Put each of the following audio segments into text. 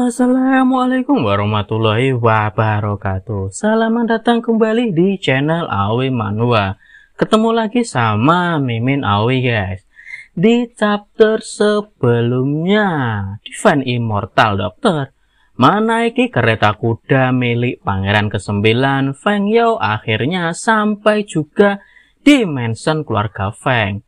Assalamualaikum warahmatullahi wabarakatuh. Selamat datang kembali di channel Awi Manhwa. Ketemu lagi sama Mimin Awi guys. Di chapter sebelumnya, Divine Immortal Doctor menaiki kereta kuda milik pangeran ke-9 Feng Yao akhirnya sampai juga di mansion keluarga Feng.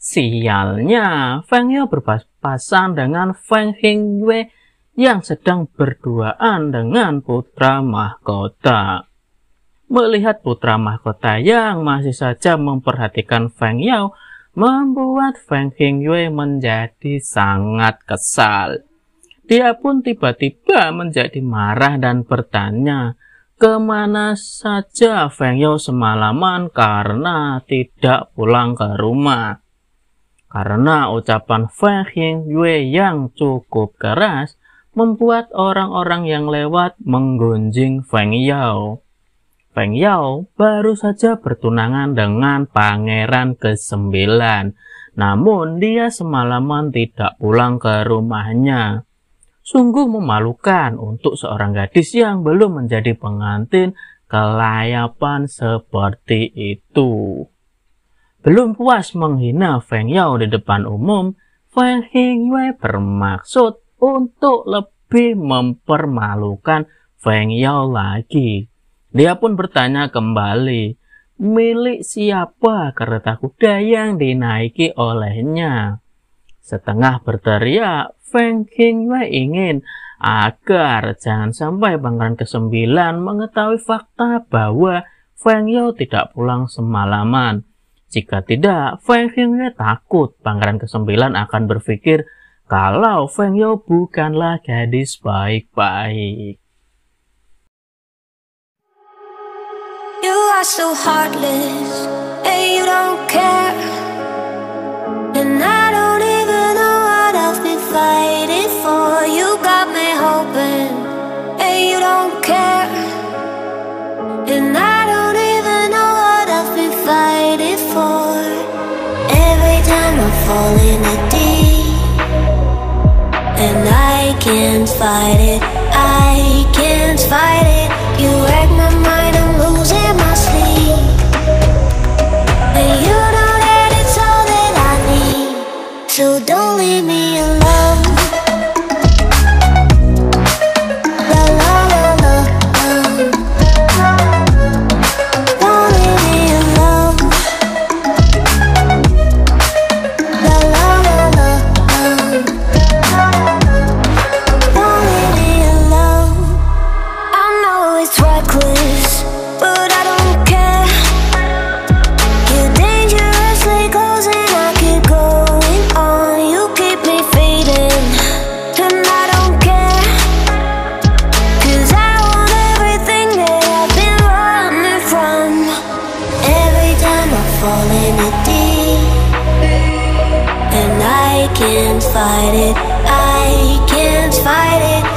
Sialnya, Feng Yao berpapasan dengan Feng Hingwei yang sedang berduaan dengan putra mahkota. Melihat putra mahkota yang masih saja memperhatikan Feng Yao, membuat Feng Hingwei menjadi sangat kesal. Dia pun tiba-tiba menjadi marah dan bertanya, kemana saja Feng Yao semalaman karena tidak pulang ke rumah. Karena ucapan Feng Hingwei yang cukup keras, membuat orang-orang yang lewat menggunjing Feng Yao. Feng Yao baru saja bertunangan dengan pangeran ke-9, namun dia semalaman tidak pulang ke rumahnya. Sungguh memalukan untuk seorang gadis yang belum menjadi pengantin kelayapan seperti itu. Belum puas menghina Feng Yao di depan umum, Feng Hingwei bermaksud untuk lebih mempermalukan Feng Yao lagi. Dia pun bertanya kembali, milik siapa kereta kuda yang dinaiki olehnya? Setengah berteriak, Feng Hingwei ingin agar jangan sampai pangeran ke-9 mengetahui fakta bahwa Feng Yao tidak pulang semalaman. Jika tidak, Feng Hingwei takut pangeran ke-9 akan berpikir kalau Feng Yao bukanlah gadis baik-baik. You are so heartless, and you don't care. And I don't even know what I've been fighting for. You got me hoping, and you don't care. And I don't even know what I've been fighting for. Every time I fall in a deep, and I can't fight it, I can't fight it. You wreck my mind, I'm losing my sleep. And you know that it's all that I need, so don't leave me alone. La la la la, don't leave me alone. La la la la, don't leave me alone. I know it's reckless, but I don't care. You're dangerously close and I keep going on. You keep me fading, and I don't care. 'Cause I want everything that I've been running from. Every time I fall in it deep, and I can't fight it, I can't fight it.